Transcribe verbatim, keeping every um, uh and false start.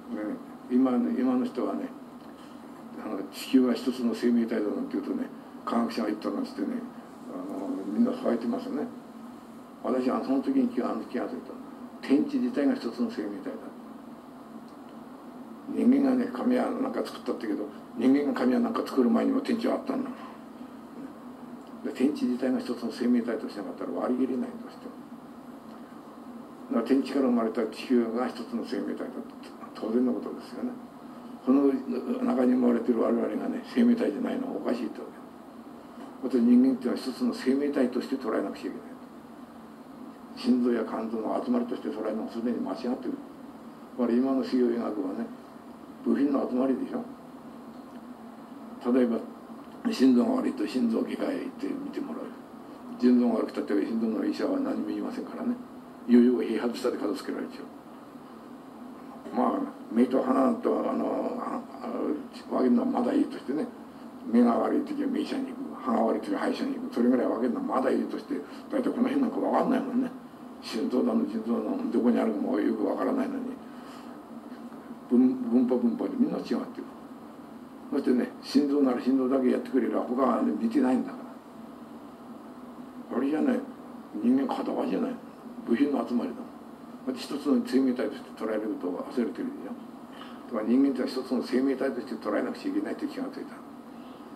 今の今の人はね、あの地球は一つの生命体だなんて言うとね、科学者が言ったなんつってね、あのみんな騒いでますよね。私はその時に気が気が付いた。天地自体が一つの生命体だ。人間がね、神はなんか作ったってけど、人間が神はなんか作る前にも天地はあったんだ。で天地自体が一つの生命体としてなかったら割り切れないとしても。だから天地から生まれた地球が一つの生命体だと当然のことですよね。この中に生まれている我々がね、生命体じゃないのはおかしいってわけ。また人間っていうのは一つの生命体として捉えなくちゃいけない。心臓や肝臓の集まりとして捉えるのはすでに間違ってる。これ今の西洋医学はね、部品の集まりでしょ。例えば心臓が悪いと心臓外科へ行って見てもらう。腎臓が悪くたって心臓の医者は何も言いませんからね。いよいよ併発したで片付けられちゃう。まあ目と鼻とあの分けるのはまだいいとしてね、目が悪い時は目医者に行く、歯が悪い時は歯医者に行く、それぐらい分けるのはまだいいとして、大体この辺なんか分かんないもんね。心臓だの腎臓だのどこにあるかもよく分からないのに、分分派分派でみんな違ってる。そしてね、心臓なら心臓だけやってくれれば他は、ね、見てないんだから。あれじゃない、人間片輪じゃない、部品の集まりだ。一つの生命体として捉えることを忘れてるでしょ。だから人間ってのは一つの生命体として捉えなくちゃいけないという気がついた。